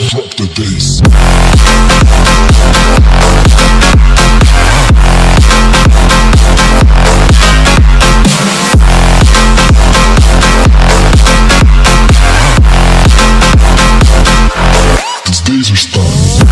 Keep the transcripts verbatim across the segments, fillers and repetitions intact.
Drop the bass. These days are starting.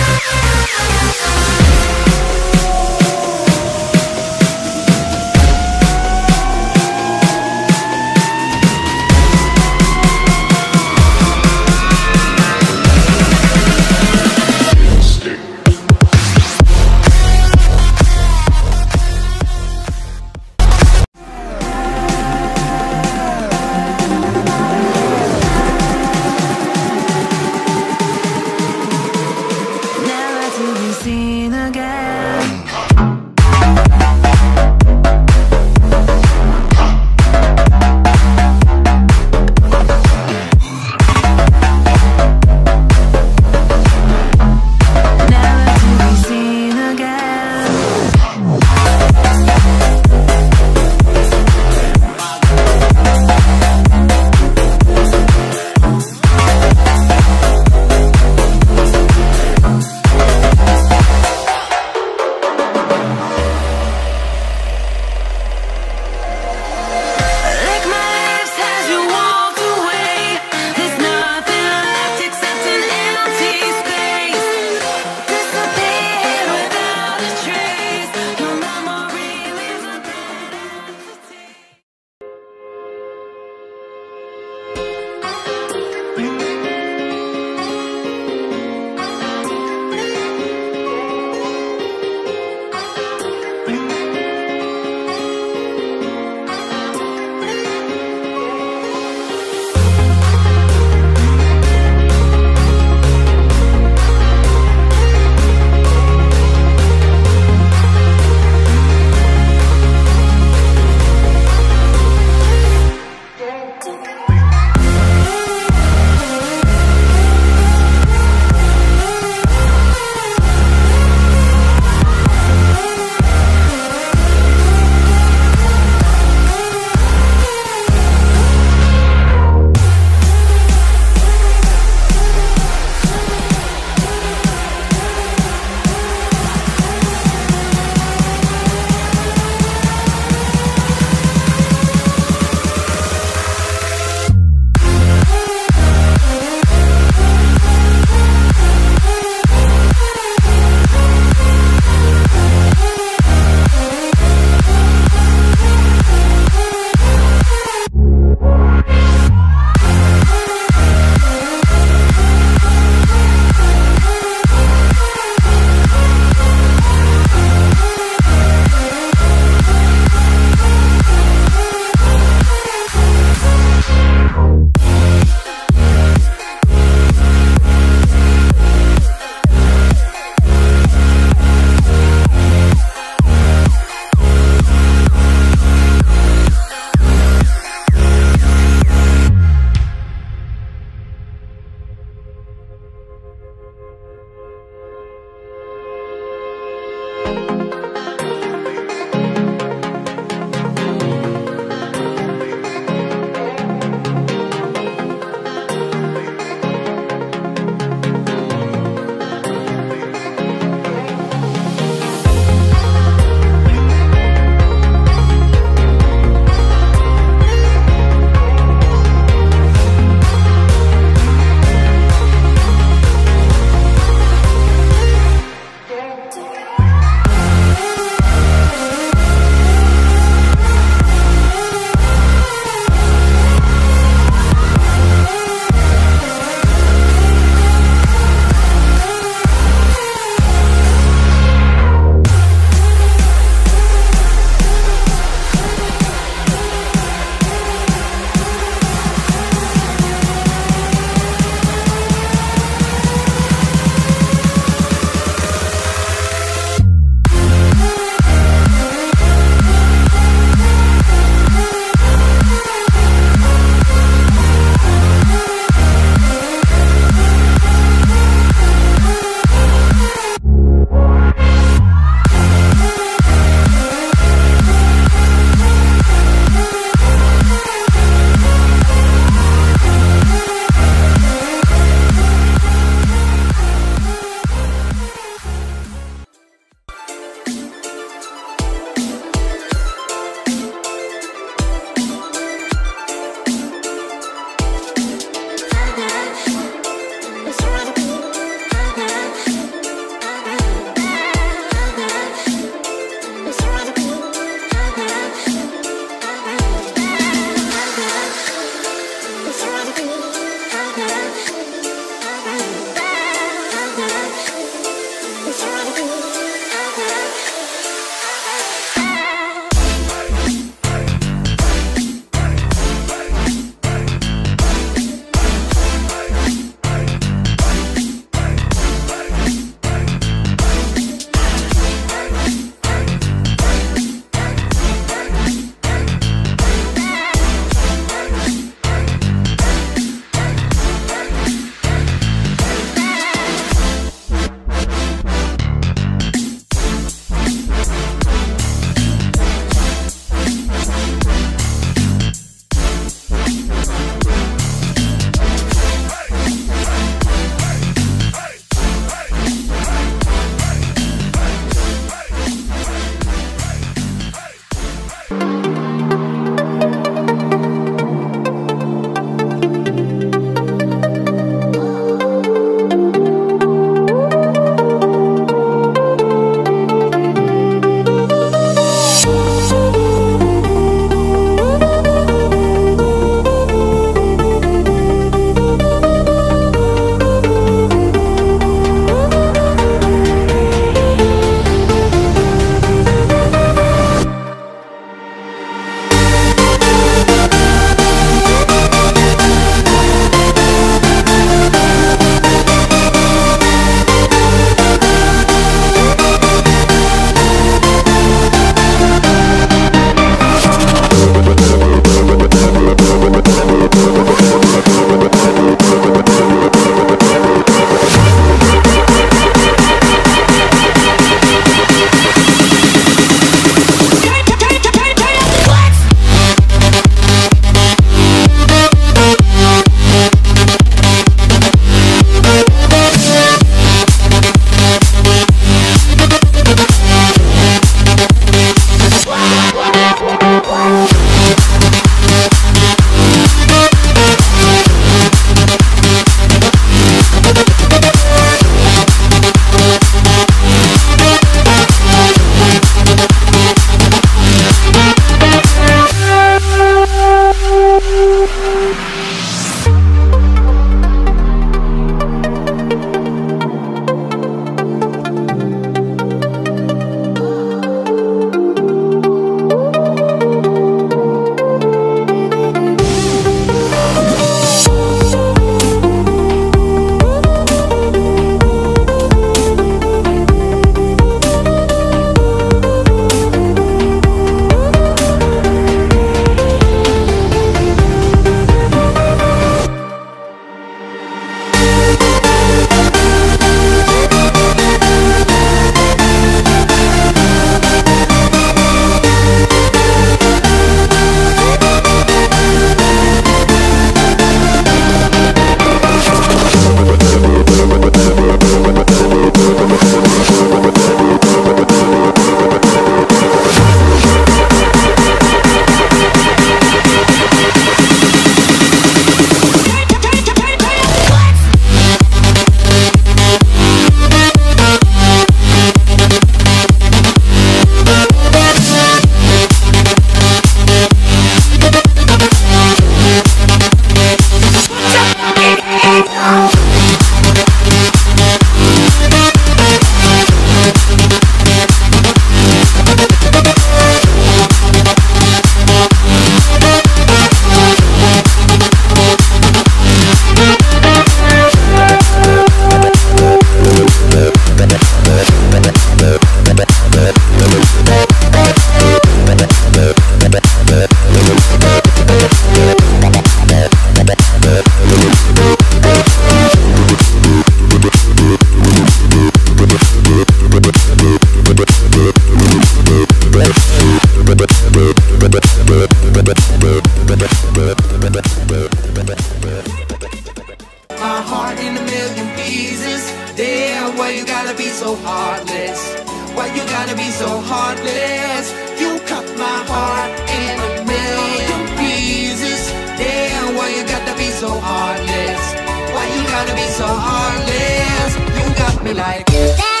so heartless? Why you gotta be so heartless? You cut my heart in a million pieces. Damn, why you gotta be so heartless? Why you gotta be so heartless? You got me like that.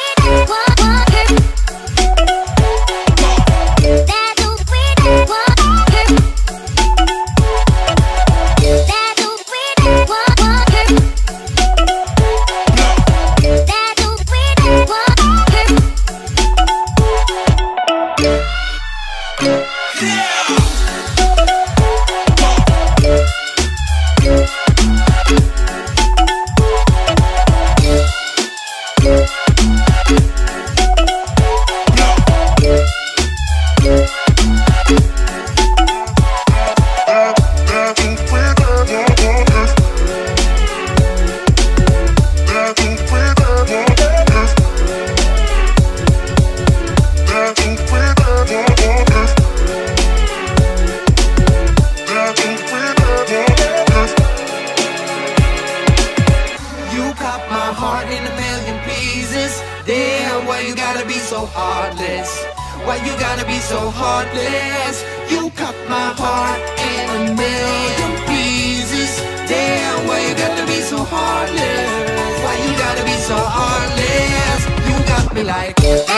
Why you gotta be so heartless? You cut my heart in a million pieces. Damn, why you gotta be so heartless? Why you gotta be so heartless? You got me like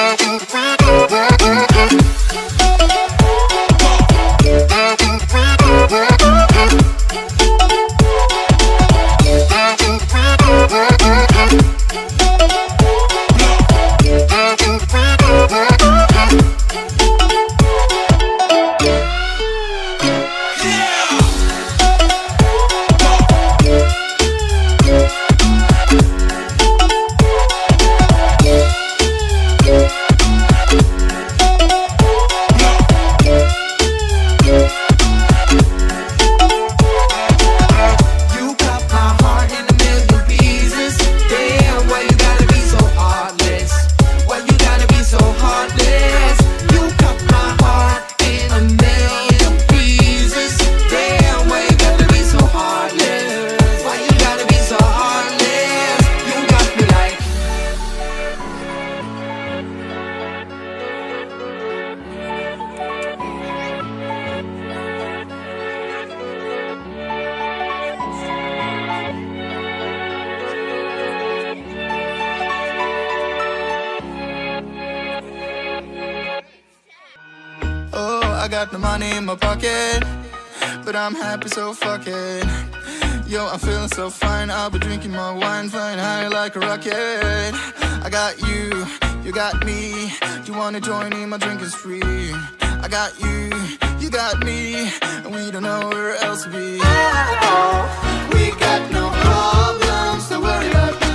I got the money in my pocket, but I'm happy, so fuck it. Yo, I'm feeling so fine, I'll be drinking my wine, flying high like a rocket. I got you, you got me, you wanna join in my drinking spree. I got you, you got me, and we don't know where else to be. Oh, we got no problems to worry about now.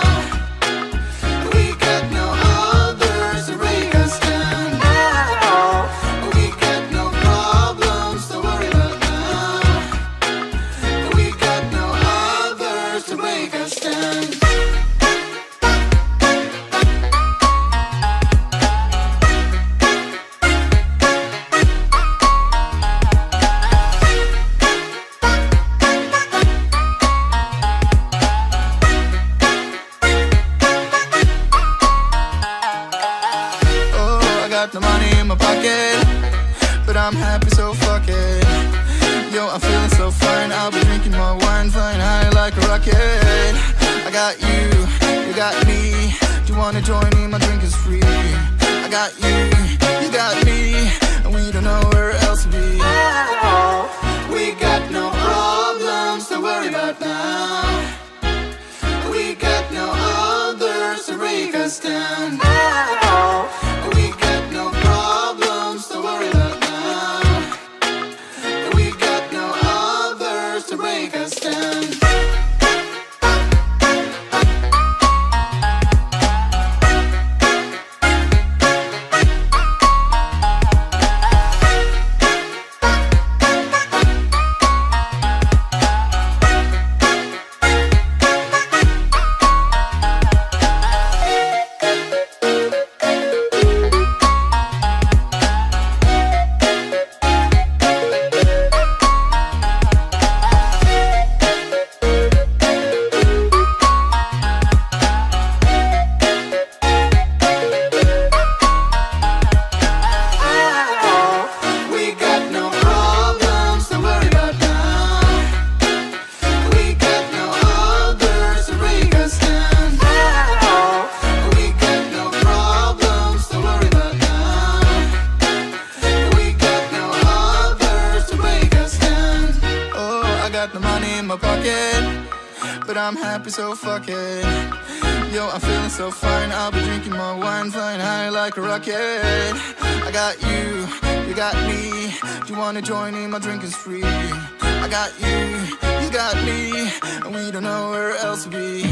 We got no others to break us down. We got no problems to worry about now. We got no others to break us down. Got the money in my pocket, but I'm happy, so fuck it. Yo, I'm feeling so fine, I'll be drinking my wine, flying high like a rocket. I got you, you got me, do you wanna join in my drinking spree? I got you, you got me, and we don't know where else to be. We got no problems to worry about now. We got no others to break us down. We got no problems to worry about now. We got no others to break us down. got the money in my pocket, but I'm happy, so fuck it. Yo, I'm feeling so fine, I'll be drinking more wine, flying high like a rocket. I got you, you got me. Do you wanna join in my drinking spree? I got you, you got me, and we don't know where else to be.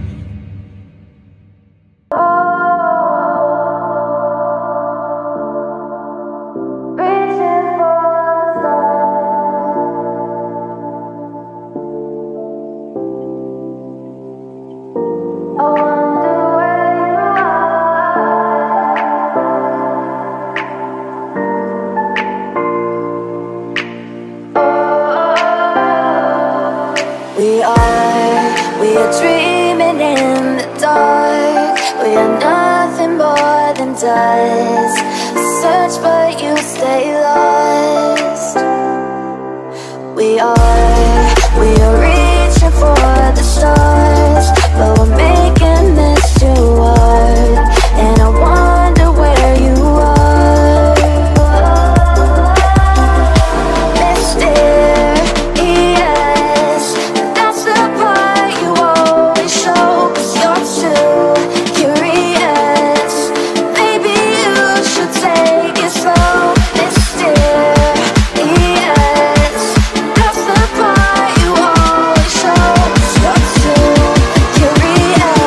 We are, we are dreaming in the dark. We are nothing more than dust. Search but you stay lost. We are, we are reaching for the stars, but we're making this too hard. And I wonder where you are, mysterious. That's the part you always show, 'cause you're too curious. Maybe you should take it slow. Mysterious. That's the part you always show, 'cause you're too curious.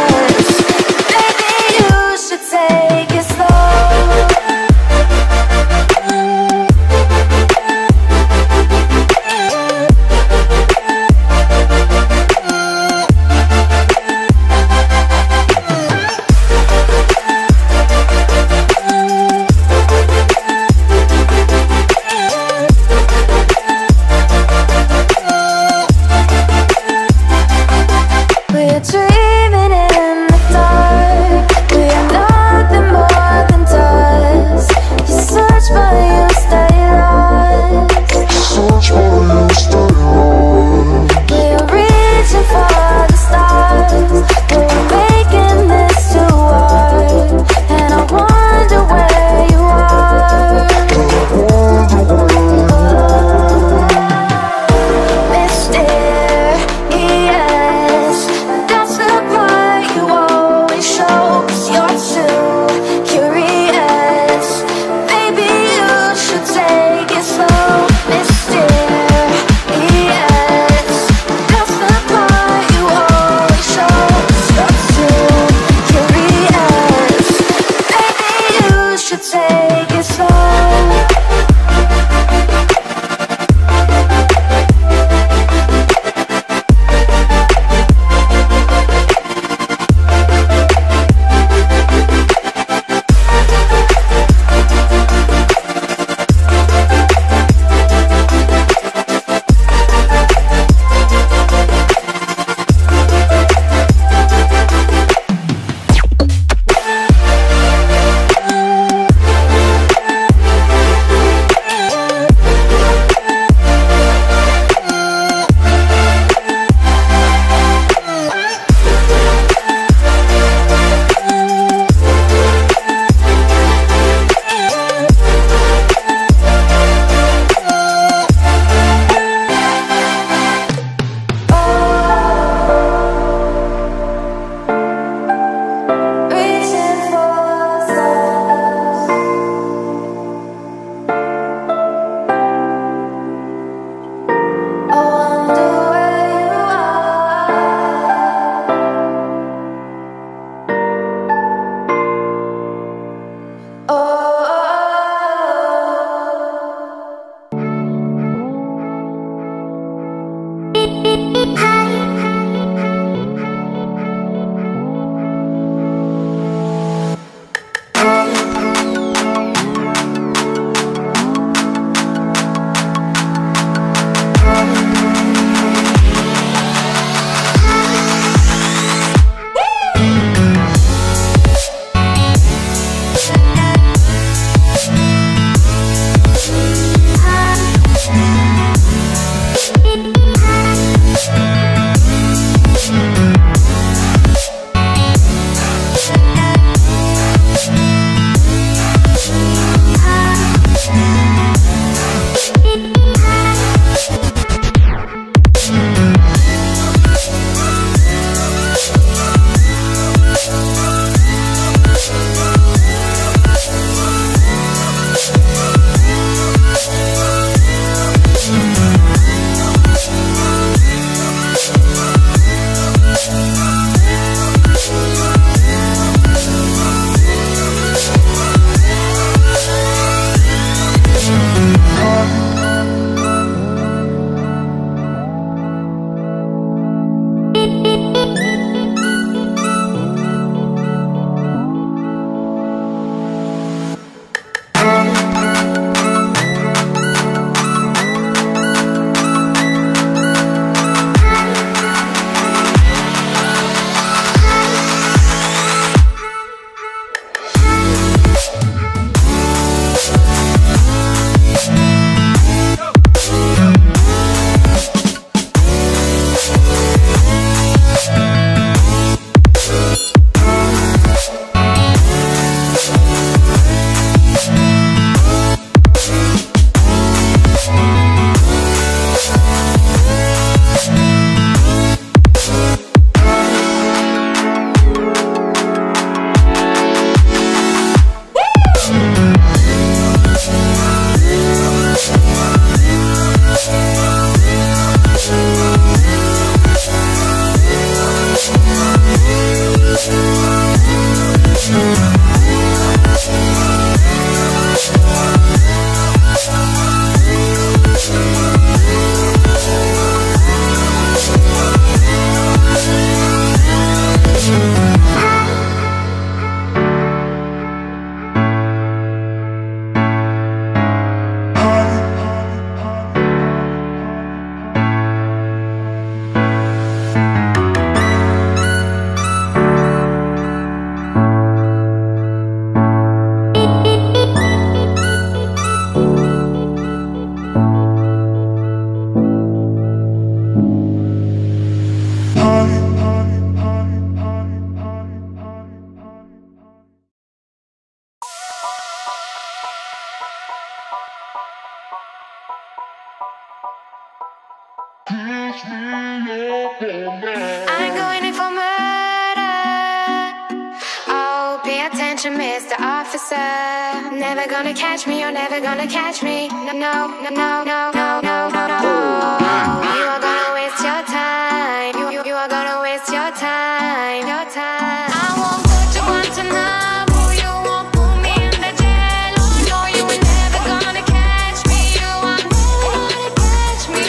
I'm going in for murder. Oh, pay attention, Mister Officer. Never gonna catch me, you're never gonna catch me. No, no, no, no, no, no, no, no, no. You are gonna waste your time. You, you, you are gonna waste your time, your time. I won't put you on tonight. You won't put me in the jail. Oh, no, you were never gonna catch me. You are never gonna catch me.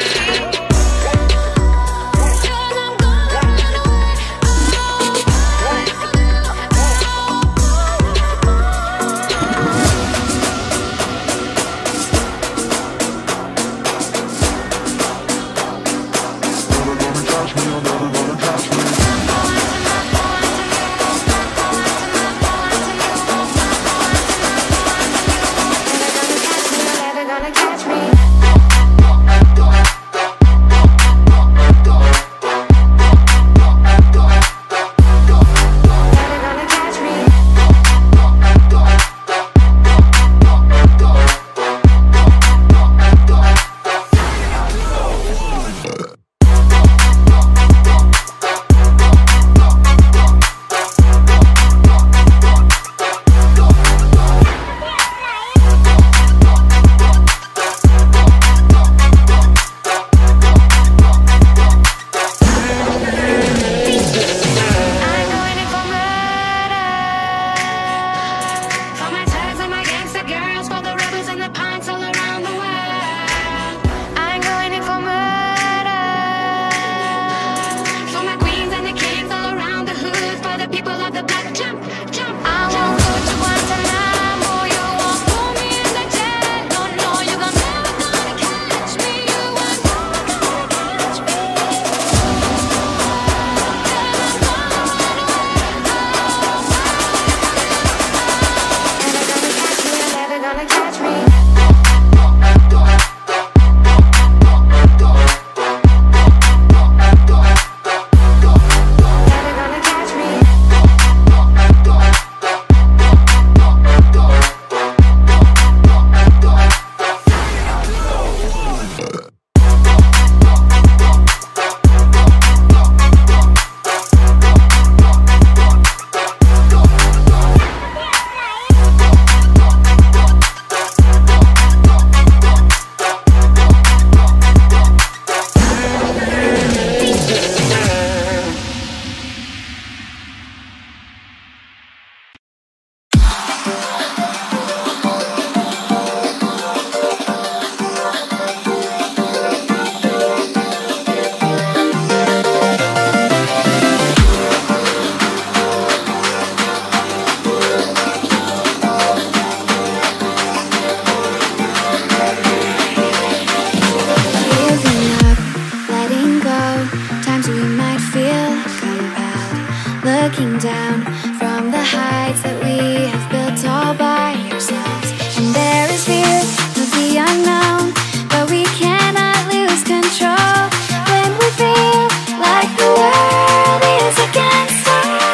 Looking down from the heights that we have built all by ourselves. And there is fear of the unknown, but we cannot lose control when we feel like the world is against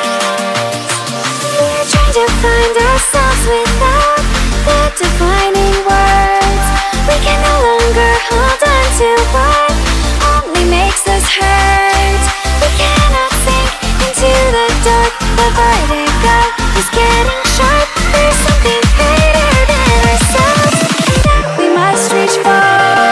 us. We're trying to find ourselves without the defining words. We can no longer hold on to what only makes us hurt. We cannot sink into the dark. The vertigo is getting sharp. There's something greater than ourselves that we must reach for.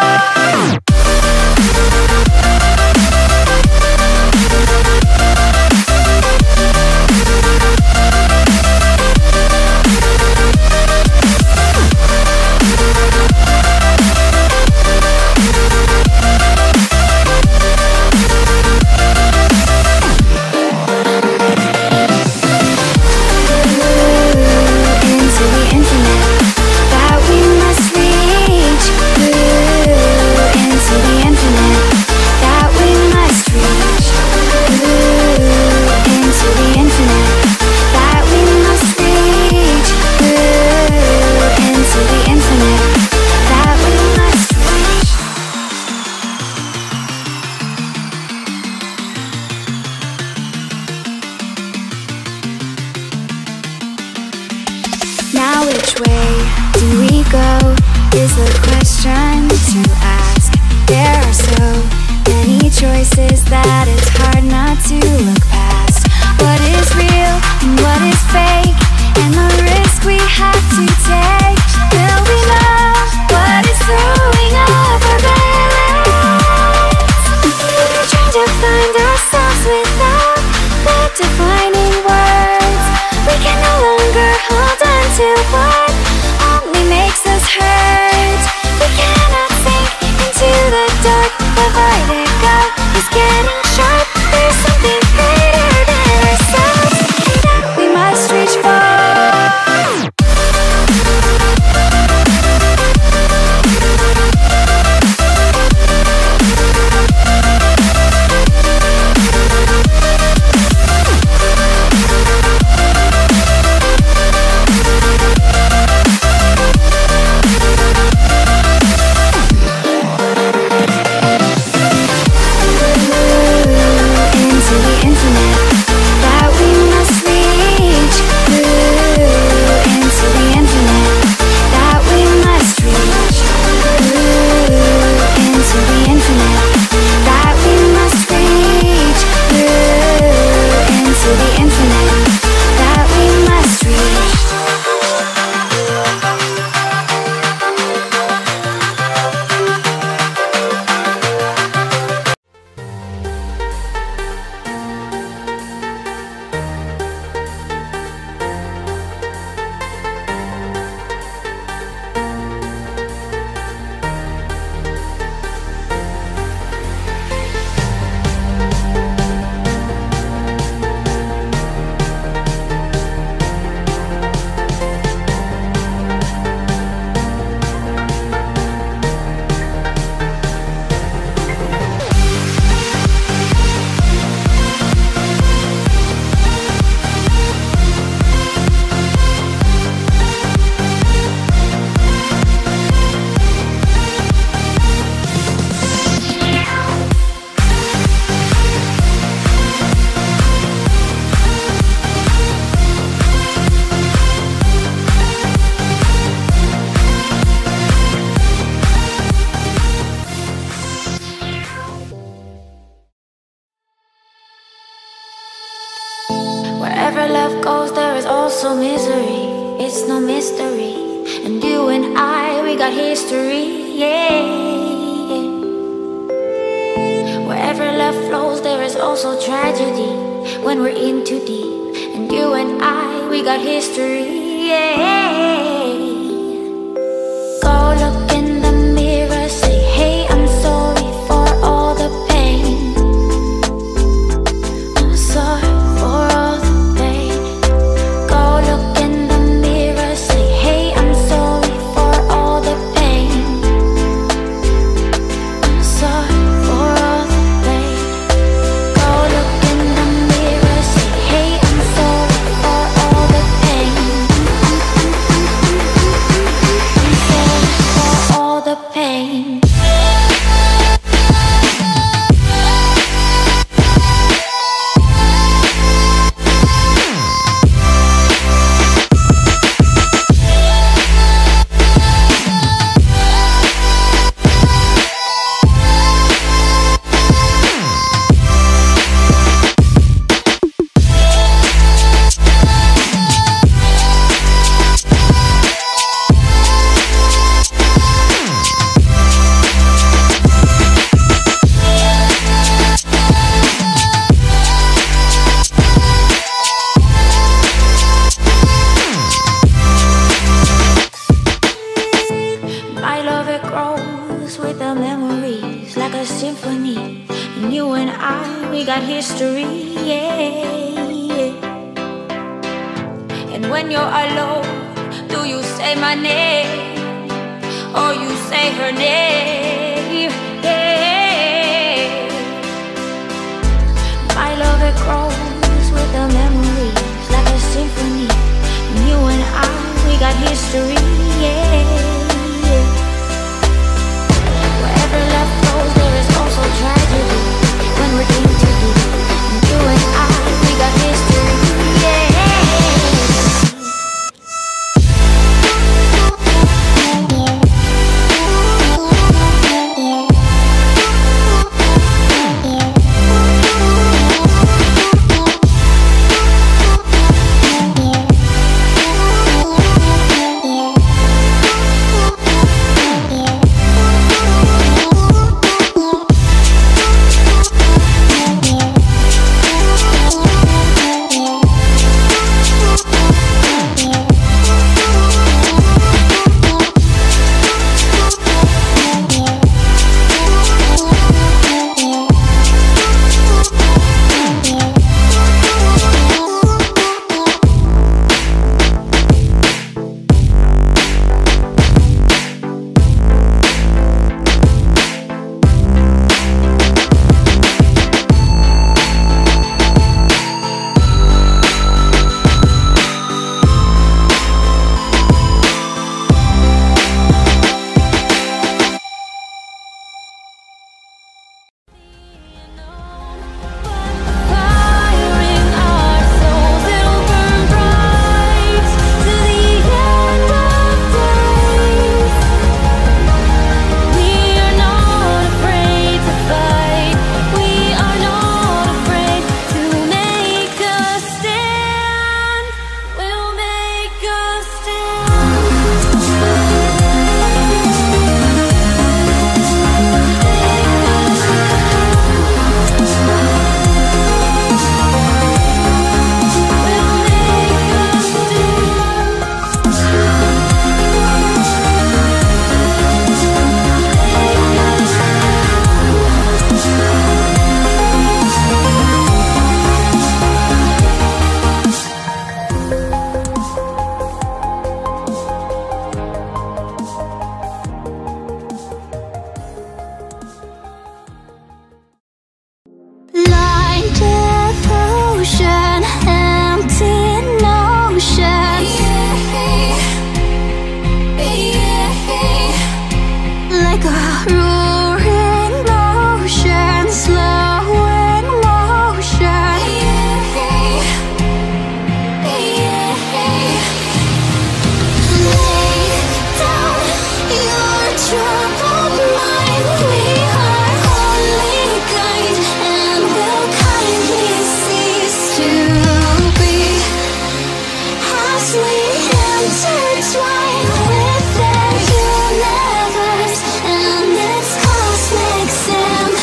Now which way do we go is the question to ask. There are so many choices that it's hard not to look past what is real and what is fake, and the risk we have to take. Will we know what is throwing off our balance? We're trying to find ourselves without the defining words. We can no longer hold on to what only makes us hurt. We cannot sink into the dark. The vertigo is getting sharp. There's something greater than ourselves that we must reach for. Wherever love goes, there is also misery. It's no mystery. And you and I, we got history, yeah. Wherever love flows, there is also tragedy when we're in too deep. And you and I, we got history, yeah. Go look in the mirror, say, hey, I'm sorry for all the pain. I'm sorry for all the pain. Go look in the mirror, say, hey, I'm sorry for all the pain. I'm sorry for all the pain. Go look in the mirror, say, hey, I'm sorry for all the pain. I'm sorry for all the pain. My love, it grows with the memories like a symphony. And you and I, we got history, yeah. And when you're alone, do you say my name or you say her name? Yeah. My love, it grows with the memories like a symphony. And you and I, we got history, yeah. Wherever love goes, there is also tragedy when we're in too deep. And you and I, we got history, yeah. Yeah.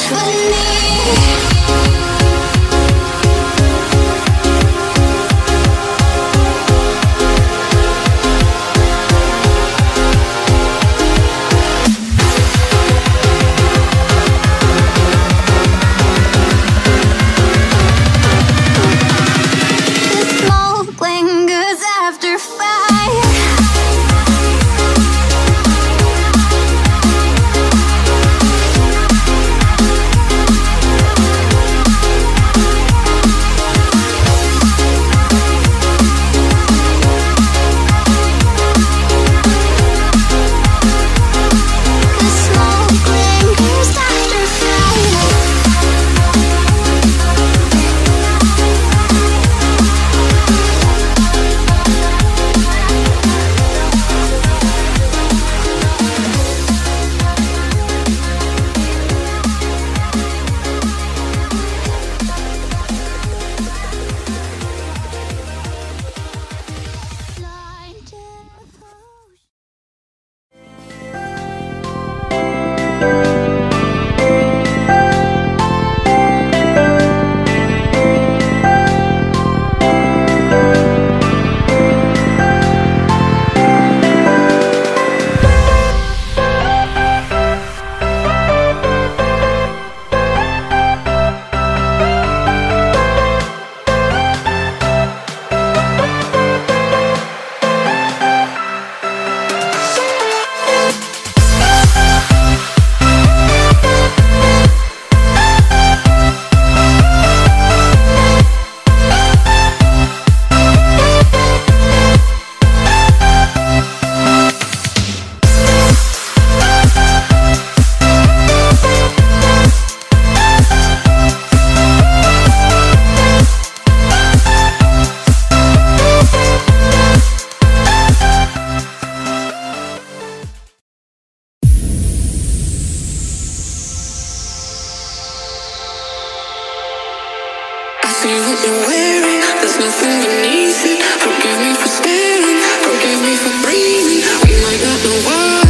See what you're wearing, there's nothing beneath it. Forgive me for staring, forgive me for breathing. We might not know why.